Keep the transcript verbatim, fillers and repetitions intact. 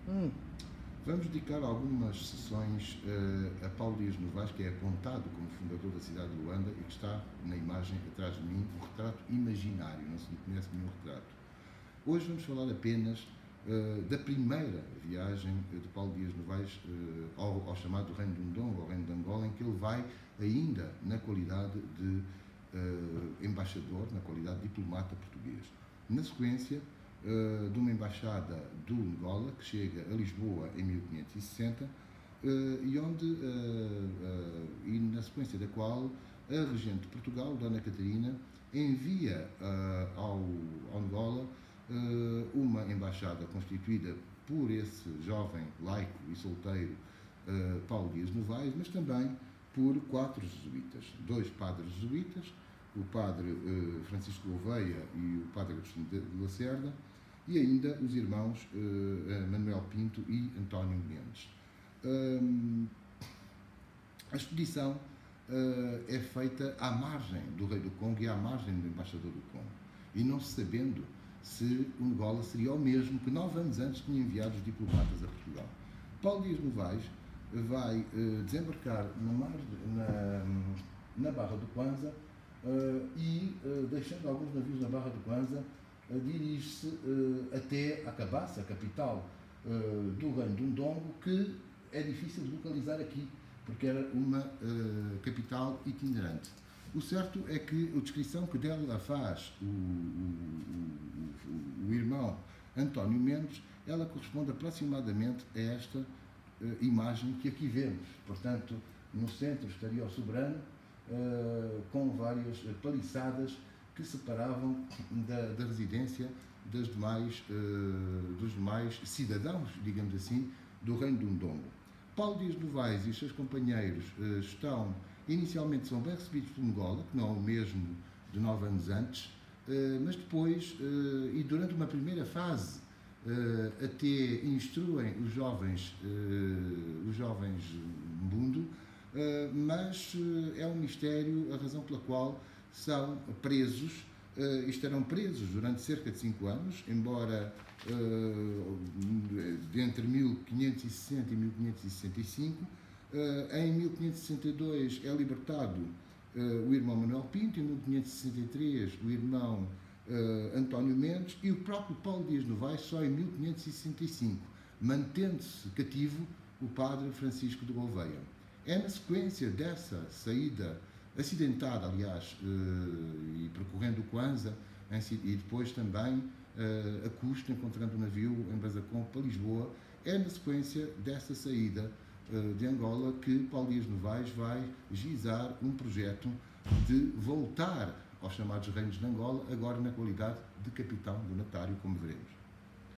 Hum. Vamos dedicar algumas sessões uh, a Paulo Dias Novaes, que é apontado como fundador da cidade de Luanda e que está na imagem atrás de mim, um retrato imaginário, não se lhe conhece nenhum retrato. Hoje vamos falar apenas uh, da primeira viagem de Paulo Dias Novaes uh, ao, ao chamado Reino de Ndongo, ao Reino de Angola, em que ele vai ainda na qualidade de uh, embaixador, na qualidade de diplomata português. Na sequência, Uh, de uma embaixada do Angola, que chega a Lisboa em mil quinhentos e sessenta, uh, e onde, uh, uh, e na sequência da qual, a regente de Portugal, Dona Catarina, envia uh, ao, ao Angola uh, uma embaixada constituída por esse jovem laico e solteiro uh, Paulo Dias Novaes, mas também por quatro jesuítas, dois padres jesuítas, o padre uh, Francisco Gouveia e o padre Agostinho de Lacerda, e ainda os irmãos uh, Manuel Pinto e António Mendes. Um, a expedição uh, é feita à margem do rei do Congo e à margem do embaixador do Congo, e não se sabendo se o Angola seria o mesmo que nove anos antes tinha enviado os diplomatas a Portugal. Paulo Dias Novaes vai uh, desembarcar na, margem, na, na Barra do Kwanza uh, e, uh, deixando alguns navios na Barra do Kwanza, uh, dirige-se uh, até a Cabaça, a capital uh, do Reino de Ndongo, que é difícil de localizar aqui, porque era uma uh, capital itinerante. O certo é que a descrição que dela faz o, o, o, o irmão António Mendes, ela corresponde aproximadamente a esta uh, imagem que aqui vemos. Portanto, no centro estaria o soberano, uh, com várias paliçadas que separavam da, da residência das demais, uh, dos demais cidadãos, digamos assim, do Reino do Ndongo. Paulo Dias Novaes e os seus companheiros uh, estão, inicialmente são bem recebidos por Angola, que não é o mesmo de nove anos antes, uh, mas depois, uh, e durante uma primeira fase, uh, até instruem os jovens, uh, os jovens mundo, uh, mas uh, é um mistério a razão pela qual são presos, uh, e estarão presos durante cerca de cinco anos, embora uh, entre mil quinhentos e sessenta e mil quinhentos e sessenta e cinco. Uh, em mil quinhentos e sessenta e dois é libertado uh, o irmão Manuel Pinto, em mil quinhentos e sessenta e três o irmão uh, António Mendes, e o próprio Paulo Dias Novaes só em mil quinhentos e sessenta e cinco, mantendo-se cativo o padre Francisco de Gouveia. É na sequência dessa saída acidentada, aliás, uh, e percorrendo o Kwanza, e depois também uh, a custo, encontrando o navio em Basacom para Lisboa, é na sequência dessa saída uh, de Angola que Paulo Dias Novaes vai gizar um projeto de voltar aos chamados reinos de Angola, agora na qualidade de capitão donatário, como veremos.